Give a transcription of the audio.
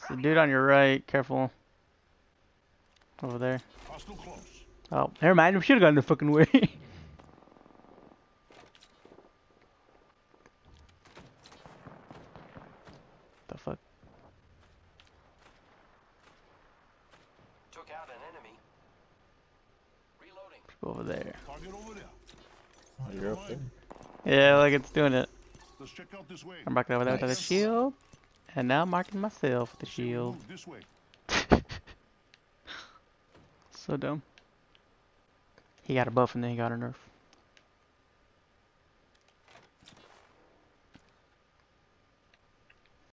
The dude on your right, careful. Over there. Oh, never mind. We should have gotten the fucking way. The fuck? Took out an enemy. Reloading. People over there. Oh, you're up there. Yeah, like it's doing it. Let's check out this way. I'm marking over there with the Nice. shield. And now I'm marking myself with the shield. This way. So dumb. He got a buff and then he got a nerf.